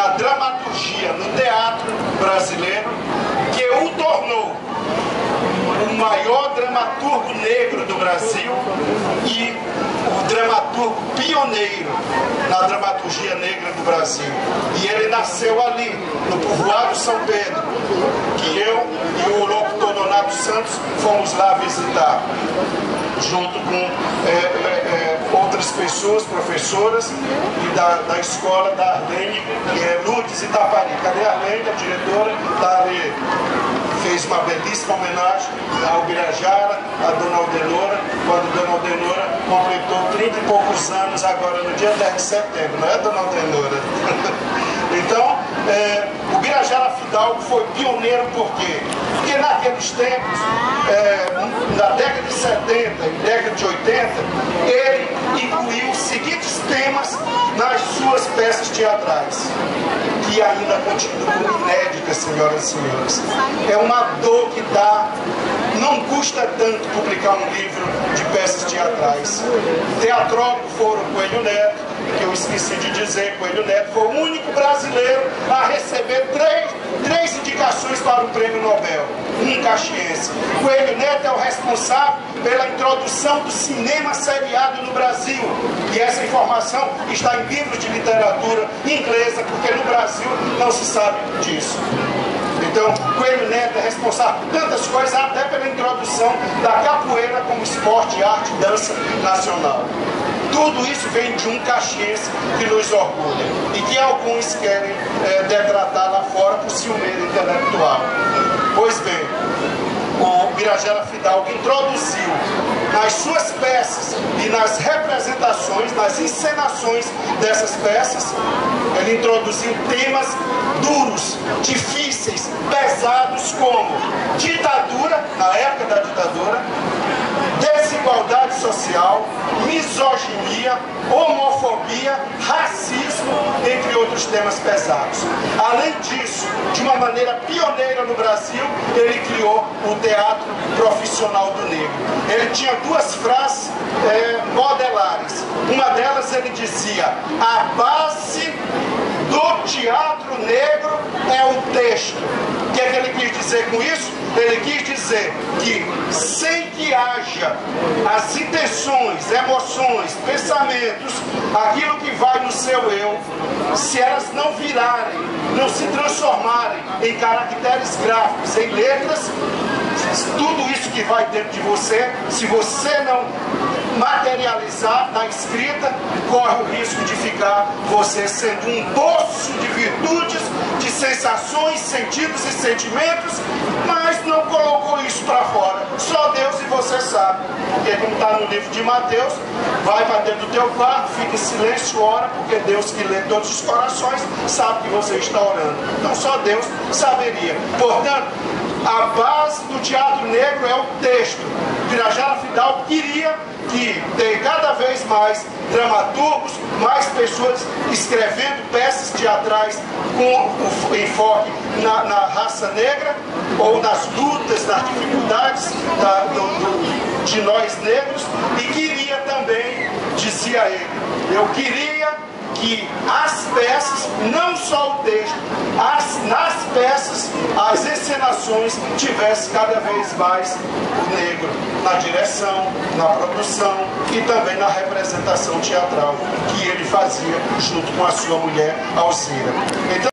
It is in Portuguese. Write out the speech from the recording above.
na dramaturgia, no teatro brasileiro, que o tornou o maior dramaturgo negro do Brasil e o dramaturgo pioneiro na dramaturgia negra do Brasil. E ele nasceu ali, no povoado São Pedro, que eu e o locutor Donato Santos fomos lá visitar, junto com outras pessoas, professoras, e da escola da Arlene, que é Lourdes Itapari. Cadê a Arlene, a diretora? Está ali. Fez uma belíssima homenagem ao Birajara, a Dona Aldenora, quando Dona Aldenora completou 30 e poucos anos agora no dia 10 de setembro, não é, Dona Aldenora? Então, o Birajara Fidalgo foi pioneiro por quê? Porque naqueles tempos, na década de 70 e década de 80, ele incluiu os seguintes temas nas suas peças teatrais, que ainda continuam inéditas, senhoras e senhores. É uma dor que dá, não custa tanto publicar um livro de peças teatrais. Teatrólogo foram Coelho Neto, que eu esqueci de dizer, Coelho Neto foi o único brasileiro a receber três indicações para o Prêmio Nobel, um caxiense. Coelho Neto é o responsável pela introdução do cinema seriado no Brasil, e essa informação está em livros de literatura inglesa, porque no Brasil não se sabe disso. Então, Coelho Neto é responsável por tantas coisas, até pela introdução da capoeira como esporte, arte e dança nacional. Tudo isso vem de um caxiense que nos orgulha e que alguns querem detratar lá fora por ciumeira intelectual. Pois bem, o Birajara Fidalgo introduziu nas suas peças e nas representações, nas encenações dessas peças, ele introduziu temas duros, difíceis, pesados, como ditadura, na época da ditadura, desigualdade social, misoginia, homofobia, racismo, entre outros temas pesados. Além disso, de uma maneira pioneira no Brasil, ele criou o teatro profissional do negro. Ele tinha duas frases modelares. Uma delas ele dizia: a base do teatro negro é o texto. O que é que ele quis dizer com isso? Ele quis dizer que sem que haja as intenções, emoções, pensamentos, aquilo que vai no seu eu, se elas não virarem, não se transformarem em caracteres gráficos, em letras, tudo isso que vai dentro de você, se você não materializar na escrita, corre o risco de ficar você sendo um poço de virtudes, de sensações, sentidos e sentimentos, mas não colocou isso para fora. Só Deus e você sabe. Porque como está no livro de Mateus, vai para dentro do teu quarto, fica em silêncio, ora, porque Deus que lê todos os corações sabe que você está orando. Então só Deus saberia. Portanto, a base do teatro negro é o texto. Birajara Fidalgo queria que tem cada vez mais dramaturgos, mais pessoas escrevendo peças teatrais com o enfoque na raça negra, ou nas lutas, nas dificuldades de nós negros, e queria também, dizia ele, eu queria que as peças, não só o texto, nas peças, as encenações tivessem cada vez mais o negro na direção, na produção e também na representação teatral que ele fazia junto com a sua mulher Alzira. Então,